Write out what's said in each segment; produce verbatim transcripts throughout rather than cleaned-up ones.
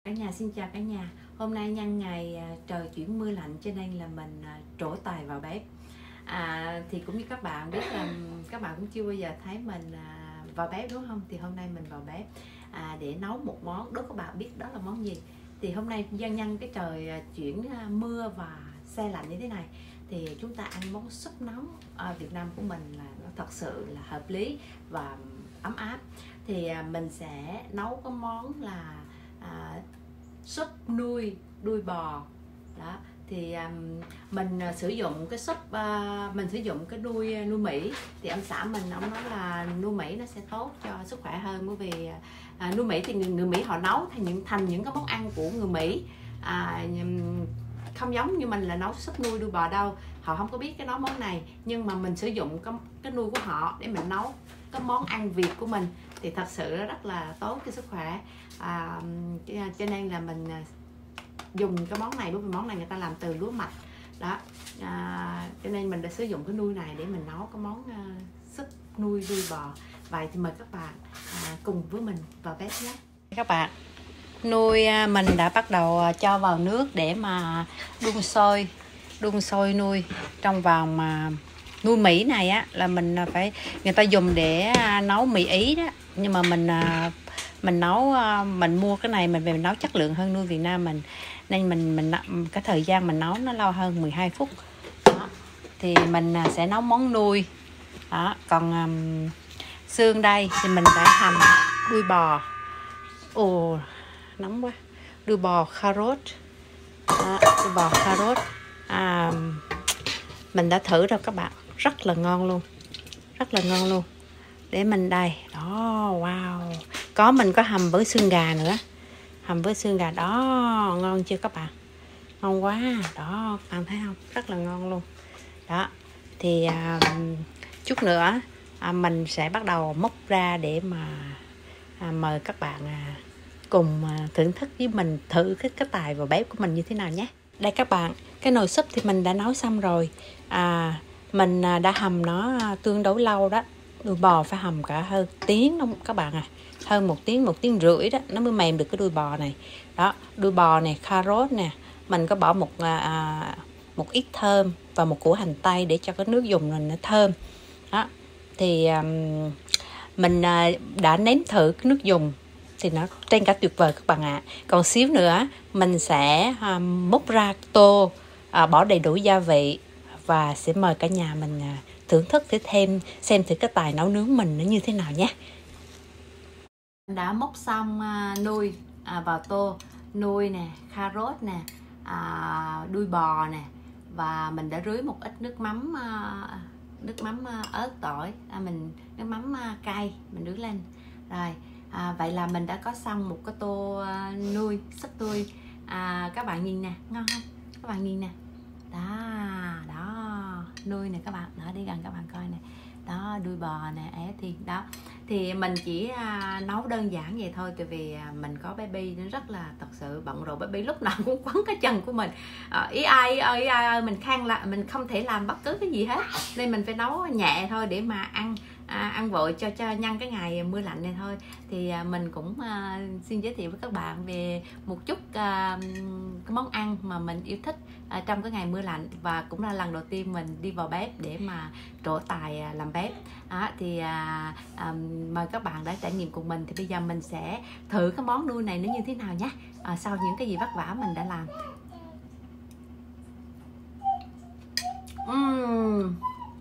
Cả nhà xin chào cả nhà. Hôm nay nhân ngày à, trời chuyển mưa lạnh cho nên là mình à, trổ tài vào bếp. À, thì cũng như các bạn biết là các bạn cũng chưa bao giờ thấy mình à, vào bếp đúng không? Thì hôm nay mình vào bếp à, để nấu một món. Đố các bạn biết đó là món gì? Thì hôm nay nhân nhân cái trời à, chuyển à, mưa và se lạnh như thế này thì chúng ta ăn món súp nóng ở Việt Nam của mình là nó thật sự là hợp lý và ấm áp. Thì à, mình sẽ nấu cái món là à, súp nuôi đuôi bò đó. Thì um, mình uh, sử dụng cái súp uh, mình sử dụng cái nuôi nuôi Mỹ. Thì ông xã mình ông nói là nuôi Mỹ nó sẽ tốt cho sức khỏe hơn, bởi vì uh, nuôi Mỹ thì người, người Mỹ họ nấu thành những thành những cái món ăn của người Mỹ, à, không giống như mình là nấu súp nuôi đuôi bò đâu. Họ không có biết cái nấu món này, nhưng mà mình sử dụng cái, cái nuôi của họ để mình nấu cái món ăn Việt của mình thì thật sự rất là tốt cho sức khỏe. À, cho nên là mình dùng cái món này, bởi vì món này người ta làm từ lúa mạch đó. À, cho nên mình đã sử dụng cái nuôi này để mình nấu cái món uh, súp nuôi đuôi bò. Vậy thì mời các bạn à, cùng với mình vào bếp nhé. Các bạn, nuôi mình đã bắt đầu cho vào nước để mà đun sôi đun sôi nuôi. Trong vòng mà nuôi Mỹ này á là mình phải, người ta dùng để nấu mì Ý đó, nhưng mà mình mình nấu mình mua cái này mình về mình nấu chất lượng hơn nuôi Việt Nam mình, nên mình mình cái thời gian mình nấu nó lâu hơn mười hai phút đó. Thì mình sẽ nấu món nuôi đó. Còn um, xương đây thì mình đã hầm đuôi bò. Ồ, nóng quá. Đuôi bò cà rốt đó, đuôi bò cà rốt à, mình đã thử rồi các bạn, rất là ngon luôn, rất là ngon luôn. Để mình đây đó, wow, có mình có hầm với xương gà nữa, hầm với xương gà đó, ngon chưa các bạn, ngon quá đó, bạn thấy không, rất là ngon luôn đó. Thì à, chút nữa à, mình sẽ bắt đầu múc ra để mà à, mời các bạn à, cùng à, thưởng thức với mình, thử cái cái tài vào bếp của mình như thế nào nhé. Đây các bạn, cái nồi súp thì mình đã nấu xong rồi. à, mình à, đã hầm nó à, tương đối lâu đó. Đuôi bò phải hầm cả hơn tiếng đó các bạn à, hơn một tiếng, một tiếng rưỡi đó nó mới mềm được cái đuôi bò này đó. Đuôi bò này, cà rốt nè, mình có bỏ một à, một ít thơm và một củ hành tây để cho cái nước dùng mình nó thơm đó. Thì à, mình à, đã nếm thử cái nước dùng thì nó trên cả tuyệt vời các bạn ạ. À. Còn xíu nữa mình sẽ à, múc ra tô, à, bỏ đầy đủ gia vị và sẽ mời cả nhà mình à, thưởng thức để thêm xem thử cái tài nấu nướng mình nó như thế nào nhé. Đã múc xong à, nuôi à, vào tô, nuôi nè, cà rốt nè, à, đuôi bò nè, và mình đã rưới một ít nước mắm à, nước mắm à, ớt tỏi, à, mình nước mắm à, cay mình rưới lên rồi. À, vậy là mình đã có xong một cái tô à, nuôi súp nuôi. À, các bạn nhìn nè, ngon không? Các bạn nhìn nè, đó đó, nuôi nè các bạn, đó đi gần các bạn coi nè, đó đuôi bò nè, é thì đó. Thì mình chỉ à, nấu đơn giản vậy thôi, tại vì à, mình có baby nó rất là thật sự bận rộn, baby lúc nào cũng quấn cái chân của mình. À, ý ai ơi, ý ai ơi, mình khang là mình không thể làm bất cứ cái gì hết, nên mình phải nấu nhẹ thôi để mà ăn à, ăn vội cho cho nhân cái ngày mưa lạnh này thôi. Thì à, mình cũng à, xin giới thiệu với các bạn về một chút à, cái món ăn mà mình yêu thích à, trong cái ngày mưa lạnh, và cũng là lần đầu tiên mình đi vào bếp để mà trổ tài à, làm bếp. À, thì à, à, mời các bạn đã trải nghiệm cùng mình. Thì bây giờ mình sẽ thử cái món nuôi này nó như thế nào nhé, à, sau những cái gì vất vả mình đã làm. uhm.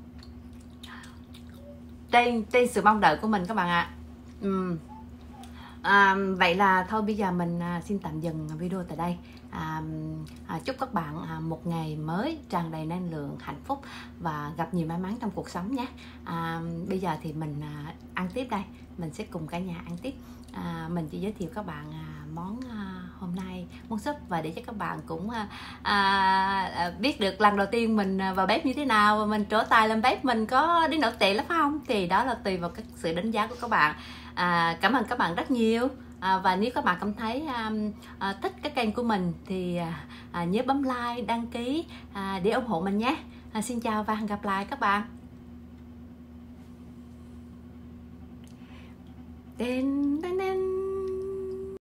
Trên, trên sự mong đợi của mình các bạn ạ. À. uhm. À, vậy là thôi bây giờ mình à, xin tạm dừng video tại đây. À, à, chúc các bạn à, một ngày mới tràn đầy năng lượng, hạnh phúc và gặp nhiều may mắn trong cuộc sống nhé. À, bây giờ thì mình à, ăn tiếp đây, mình sẽ cùng cả nhà ăn tiếp. À, mình chỉ giới thiệu các bạn à, món à, hôm nay, món súp, và để cho các bạn cũng à, à, biết được lần đầu tiên mình vào bếp như thế nào, và mình trổ tài làm bếp mình có đến nổi tệ lắm phải không? Thì đó là tùy vào cái sự đánh giá của các bạn. À, cảm ơn các bạn rất nhiều. À, và nếu các bạn cảm thấy à, à, thích cái kênh của mình thì à, à, nhớ bấm like, đăng ký à, để ủng hộ mình nhé. À, xin chào và hẹn gặp lại các bạn. Tên, tên, tên.